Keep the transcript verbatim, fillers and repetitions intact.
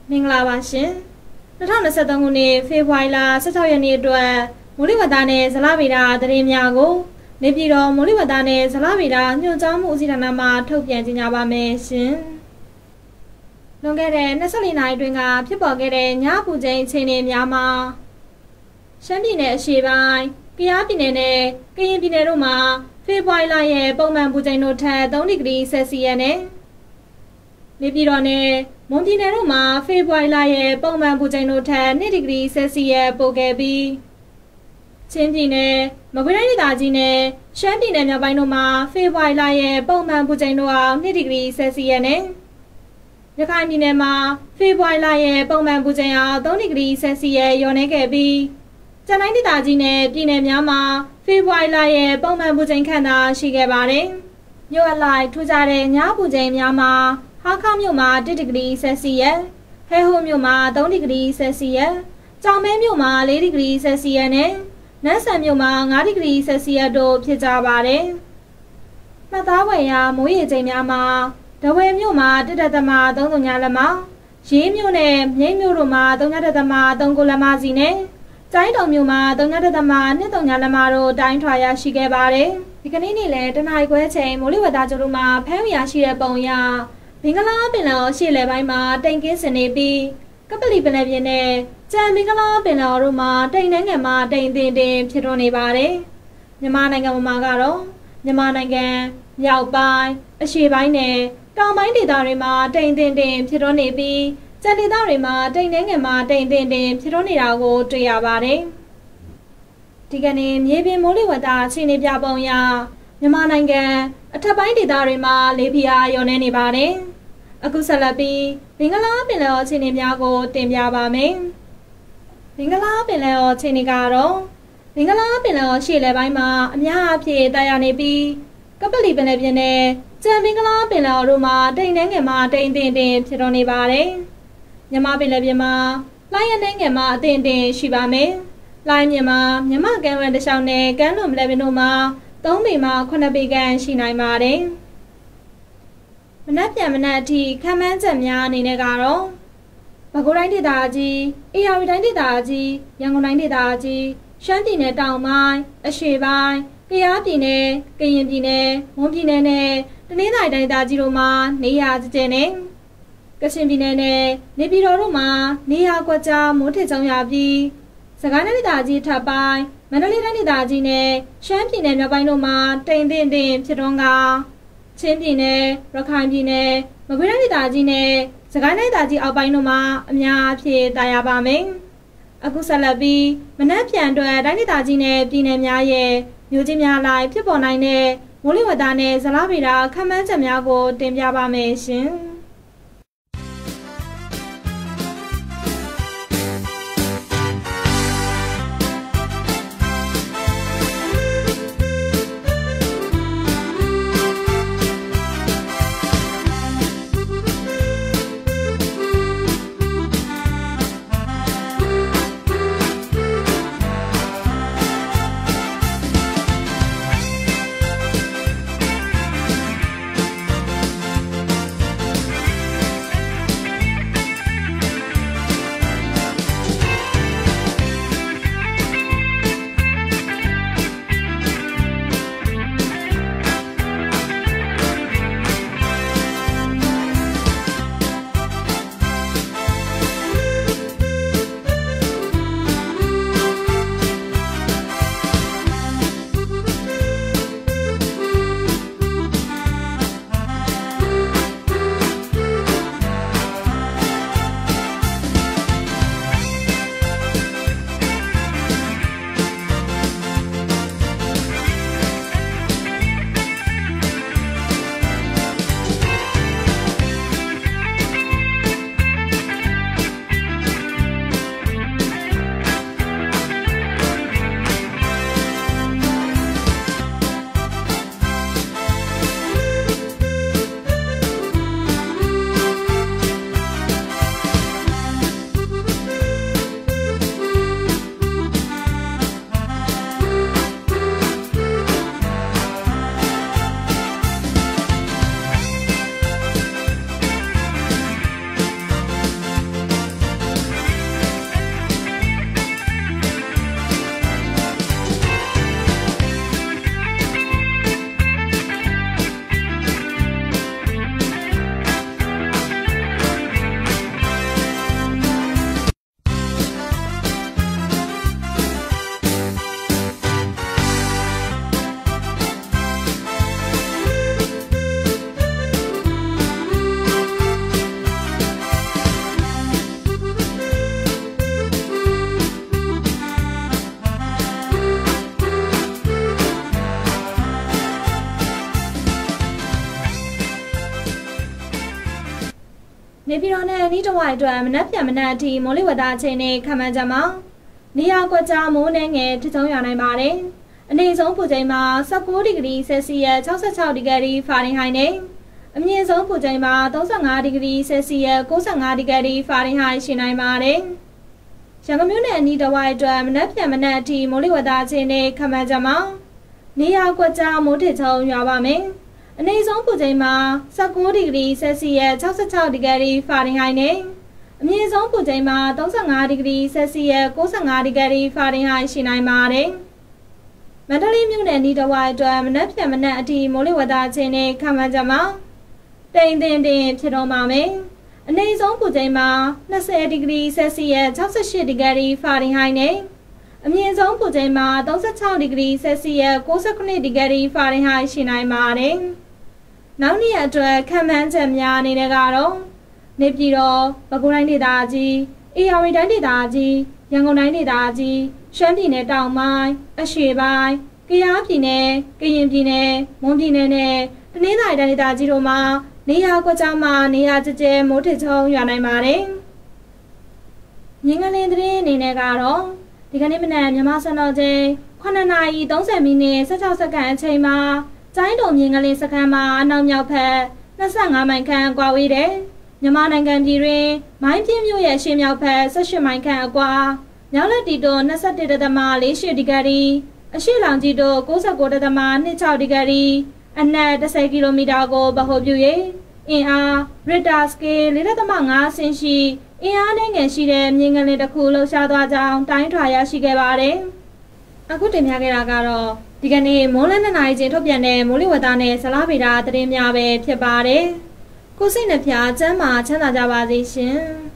မင်္ဂလာပါရှင်၂၀၂၃ခုနှစ်ဖေဖော်ဝါရီလ၁၆ရက်နေ့အတွက်မိုးလေဝသနဲ့ဇလဗေဒသတင်းများကိုနေပြည်တော်မိုးလေဝသနဲ့ဇလဗေဒညွှန်ကြားမှုဦးစီးဌာနမှထုတ်ပြန်ကြေညာပါမယ်ရှင်လွန်ခဲ့တဲ့၂၄နာရီတွင်ကဖြစ်ပေါ်ခဲ့တဲ့ညအပူချိန်အခြေအနေများမှာရှမ်းပြည်နယ်အရှေ့ပိုင်းကယားပြည်နယ်နဲ့ကရင်ပြည်နယ်တို့မှာဖေဖော်ဝါရီလရဲ့ပုံမှန်ပူချိန်တို့ထက်၃ဒီဂရီဆယ်စီယပ်နဲ့နေပြည်တော်နဲ့မွန်ပြည်နယ်တို့မှာဖေဖော်ဝါရီလရဲ့ပုံမှန်ပူချိန်တို့ထက်၂ဒီဂရီဆယ်စီယပ်ပိုခဲ့ပြီးချင်းပြည်နယ်မကွေးတိုင်းဒေသကြီးနဲ့ရှမ်းပြည်နယ်မြောက်ပိုင်းတို့မှာဖေဖော်ဝါရီလရဲ့ပုံမှန်ပူချိန်တို့အောင်၂ဒီဂရီဆယ်စီယပ်နဲ့ရခိုင်ပြည်နယ်မှာဖေဖော်ဝါရီလရဲ့ပုံမှန်ပူချိန်အောင်၃ဒီဂရီဆယ်စီယပ်လျော့နည်းခဲ့ပြီးကျန်တိုင်းဒေသကြီးနဲ့ပြည်နယ်များမှာဖေဖော်ဝါရီလရဲ့ပုံမှန်ပူချိန်ခန့်သာရှိခဲ့ပါတယ်။မြို့အလိုက်ထူးခြားတဲ့ညပူချိန်များမှာဟားခါးမြို့မှာ၁ဒီဂရီဆယ်စီယပ်ဟဲဟိုမြို့မှာ၃ဒီဂရီဆယ်စီယပ်ကြောင်မဲမြို့မှာ၄ဒီဂရီဆယ်စီယပ်နဲ့နန်းဆန်မြို့မှာ၅ဒီဂရီဆယ်စီယပ်တို့ဖြစ်ကြပါတယ်။မှတ်သားဝယ်ရာမိုးရေချိန်များမှာဒဝဲမြို့မှာတစ်ဒသမ၃၀လက်မရေးမြို့နဲ့မြိတ်မြို့တို့မှာ၃ဒသမ၃ကိုလက်မစီနဲ့ကျိုင်းတုံမြို့မှာ၃ဒသမ၂၃လက်မတို့တိုင်းထွာရရှိခဲ့ပါတယ်။ဒီကနေ့နေ့လည်းတနင်္လာရီခွဲချိန်မိုးလေဝသကြိုတို့မှာဖမ်းဝရရှိတဲ့ပုံရမင်္ဂလာပင်လယ်ရှေ့လယ်ပိုင်းမှာတိမ်ကင်းစင်နေပြီးကပလီပင်လယ်ပြင်နဲ့ကြံမင်္ဂလာပင်လယ်တို့မှာတိမ်နှငယ်မှာတိမ်တင်တင်ဖြစ်ထွန်းနေပါတယ်။မြန်မာနိုင်ငံမှာကတော့မြန်မာနိုင်ငံမြောက်ပိုင်းအရှေ့ပိုင်းနဲ့တောင်ပိုင်းဒေသတွေမှာတိမ်တင်တင်ဖြစ်ထွန်းနေပြီးကျန်ဒေသတွေမှာတိမ်နှငယ်မှာတိမ်တင်တင်ဖြစ်ထွန်းနေတာကိုတွေ့ရပါတယ်။ဒီကနေ့မြေပြင်မိုးလေဝသအခြေအနေပြပုံအရမြန်မာနိုင်ငံအထက်ပိုင်းဒေသတွေမှာလေဖိအားလျော့နည်းနေပါတယ်။အခုဆက်လက်ပြီးမင်္ဂလာပင်လယ်အခြေအနေများကိုတင်ပြပါမယ်။မင်္ဂလာပင်လယ်အခြေအနေကတော့မင်္ဂလာပင်လယ်ရှေ့လယ်ပိုင်းမှာအများအပြားတိုက်ရနေပြီးကပလီပင်လယ်ပြင်နဲ့ကြံမင်္ဂလာပင်လယ်တို့မှာတိမ်နှငယ်မှာတိမ်တင်တင်ဖြစ်တော်နေပါတယ်။မြမပင်လယ်ပြင်မှာလိုင်းရနှငယ်မှာအတင်တင်ရှိပါမယ်။လိုင်းမြမှာမြမကမ်းဝဲတစ်လျှောက်နဲ့ကမ်းလွန်ပင်လယ်ပြင်တို့မှာသုံးပေမှခုနှစ်ပေခန့်ရှိနိုင်ပါတယ်။မနက်ပြန်မနက်အထိခံမှန်းချက်များအနေနဲ့ကတော့ပဲခူးတိုင်းဒေသကြီး၊အေရဝတီတိုင်းဒေသကြီး၊ရန်ကုန်တိုင်းဒေသကြီး၊ရှမ်းပြည်နယ်တောင်ပိုင်း၊အရှေ့ပိုင်း၊ကယားပြည်နယ်၊ကရင်ပြည်နယ်၊မွန်ပြည်နယ်နဲ့တနင်္သာရီတိုင်းဒေသကြီးတို့မှာနေရာကျကျနဲ့ကချင်ပြည်နယ်နဲ့နေပြည်တော်တို့မှာနေရာကွက်ကြားမိုးထစ်ချုံရပြီးစကိုင်းတိုင်းဒေသကြီးထပ်ပိုင်းမန္တလေးတိုင်းဒေသကြီးနဲ့ရှမ်းပြည်နယ်မြောက်ပိုင်းတို့မှာတိမ်တင်တင်ဖြစ်ထွန်းကချင်းပြည်နယ်ရခိုင်ပြည်နယ်မကွေးတိုင်းဒေသကြီးနဲ့စကိုင်းတိုင်းဒေသကြီးအောက်ပိုင်းတို့မှာအများအပြားတာယာပါမယ်။အခုဆက်လက်ပြီးမနက်ဖြန်အတွက်တိုင်းဒေသကြီးနဲ့ပြည်နယ်များရဲ့မြို့ကြီးများလိုက်ဖြစ်ပေါ်နိုင်တဲ့မိုးလေဝသနဲ့ဇလဗေဒခန့်မှန်းချက်များကိုတင်ပြပါမယ်ရှင်။နေပြည်တော်နဲ့နီးတဝိုက်အတွက်မနက်ဖြန်မနက်အထိမိုးလေဝသအခြေအနေခန့်မှန်းချက်မှာနေရာကွက်ကြားမိုးနှင်းငယ်ထချုံရွာနိုင်ပါတယ်။အနည်းဆုံးပူချိန်မှာဆယ့်ကိုးဒီဂရီဆယ်စီယပ်၆十၆ဒီဂရီဖာရင်ဟိုက်နဲ့အမြင့်ဆုံးပူချိန်မှာ၃十၅ဒီဂရီဆယ်စီယပ်၉十၅ဒီဂရီဖာရင်ဟိုက်ရှိနိုင်ပါတယ်။ရန်ကုန်မြို့နယ်အနီးတဝိုက်အတွက်မနက်ဖြန်မနက်အထိမိုးလေဝသအခြေအနေခန့်မှန်းချက်မှာနေရာကွက်ကြားမိုးထချုံရွာပါမယ်။အနည်းဆုံးပူချိန်မှာဆယ့်ကိုးဒီဂရီဆယ်စီယပ်၆十၆ဒီဂရီဖာရင်ဟိုက်နဲ့အမြင့်ဆုံးပူချိန်မှာ၃十၅ဒီဂရီဆယ်စီယပ်၉十၅ဒီဂရီဖာရင်ဟိုက်ရှိနိုင်ပါတယ်။မန္တလေးမြို့နယ်နီးတဝိုက်အတွက်မနက်ဖြန်မနက်အထိမိုးလေဝသအခြေအနေခန့်မှန်းချက်မှာတိမ်တင်တင်ဖြစ်တော့မှာမယ်။အနည်းဆုံးပူချိန်မှာ၂၀ဒီဂရီဆယ်စီယပ်၆၈ဒီဂရီဖာရင်ဟိုက်နဲ့အမြင့်ဆုံးပူချိန်မှာ၃၆ဒီဂရီဆယ်စီယပ်၉၇ဒီဂရီဖာရင်ဟိုက်ရှိနိုင်ပါတယ်။နောက်နေ့အတွက်ခန့်မှန်းချက်များအနေနဲ့ကတော့နေပြည်တော်၊ပဲခူးတိုင်းဒေသကြီး၊အေရဝတီတိုင်းဒေသကြီး၊ရန်ကုန်တိုင်းဒေသကြီး၊ရှမ်းပြည်နယ်တောင်ပိုင်း၊အရှေ့ပိုင်း၊ကယားပြည်နယ်၊ကရင်ပြည်နယ်၊မွန်ပြည်နယ်နဲ့တနင်္သာရီတိုင်းဒေသကြီးတို့မှာနေရာကွက်ကြားမှာနေရာကျကျမိုးထချုံရွာနိုင်ပါတယ်။မြင်းကလင်းသတင်းအနေနဲ့ကတော့ဒီကနေ့မနက်မြန်မာစံတော်ချိန်ခုနှစ်နာရီ၃၀မိနစ်၁၆စက္ကန့်အချိန်မှာကျိုင်းတုံမြင်းကလင်းစခန်းမှာအနောက်မြောက်ဘက်၂၅မိုင်ခန့်ကွာဝေးတဲ့မြန်မာနိုင်ငံပြည်တွင်မိုင်းပြင်းမြို့ရဲ့ရှေ့မြောက်ဘက်၁၈မိုင်ခန့်အကွာမြောက်လက်တီတို့၂၁ဒသမ၄၈ဒီဂရီအရှေ့လောင်ကြီးတို့၉၉ဒသမ၂၆ဒီဂရီအနက်၁၀ကီလိုမီတာကိုဗဟိုပြု၍အင်အားရစ်တာစကေး၄ဒသမ၅ဆင့်ရှိအင်အားနဲ့ငယ်ရှိတဲ့မြင်းကလင်းတစ်ခုလှုပ်ရှားသွားကြောင်းတိုင်းထွာရရှိခဲ့ပါတယ်။အခုတင်ပြခဲ့တာကတော့ဒီကနေ့မိုးလင်းနှစ်နာရီချိန်ထုတ်ပြန်တဲ့မိုးလေဝသနဲ့ဇလဗေဒသတင်းများပဲဖြစ်ပါတယ်။ကိုစိတ်နှဖျားကျမ်းမာချမ်းသာကြပါစေရှင်။